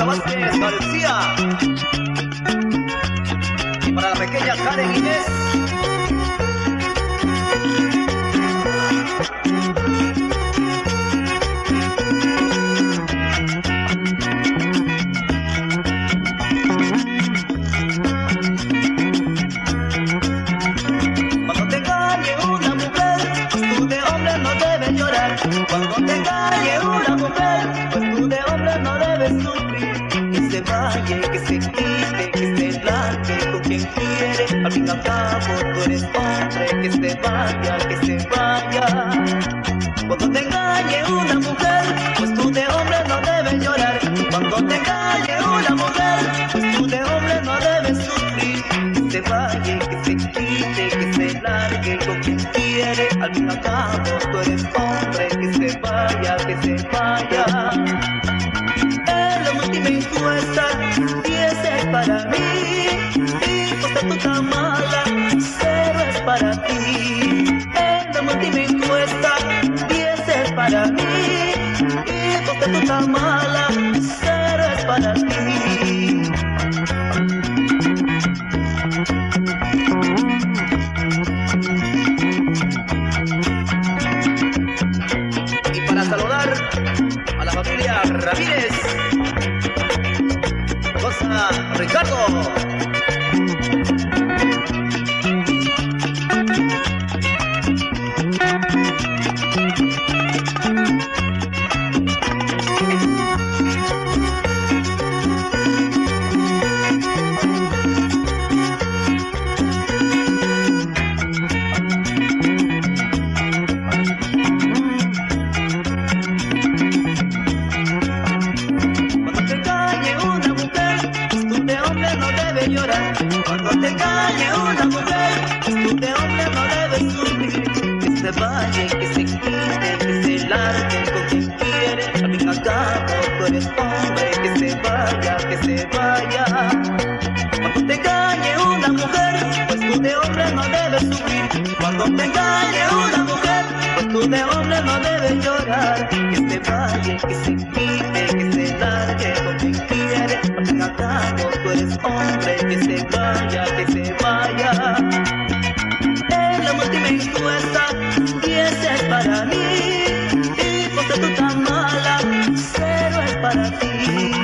Vázquez García. Y para la pequeña Karen Inés. Cuando te engañe una mujer, pues tú de hombre no debes llorar. Cuando te engañe una mujer, pues tú de hombre no debes sufrir. Que se vaya, que se quite, que se largue con quien quiere. Al fin y al cabo tú eres hombre. Que se vaya, que se vaya. Cuando te engañe una mujer, pues tú de hombre no debes llorar. Cuando te engañe una mujer, pues tú de hombre no debes sufrir. Que se vaya, que se quite, que se largue con quien quiere. Al fin y al cabo tú eres hombre. Que se vaya, que se vaya. En la última encuesta, 10 es para mí. Y porque tú tan mala, 0 es para ti. En la última encuesta, 10 es para mí. Y porque tú tan mala, 0 es para ti. Y para saludar a la familia Ramírez, Rosa Ricardo. Cuando te engañe una mujer, tú de hombre no debes sufrir. Que se vaya, que se quite, que se largue con quien quiere. Al fin y al cabo tú eres hombre. Que se vaya, que se vaya. Cuando te engañe una mujer, pues tú de hombre no debes sufrir. Cuando te engañe una mujer, pues tú de hombre no debes llorar. Que se vaya, que se quite, que se largue con quien quiere. Al fin y al cabo tú eres hombre. Que se vaya, que se vaya. En la última encuesta, 10 es para mí. Y porque tú tan mala, 0 es para ti.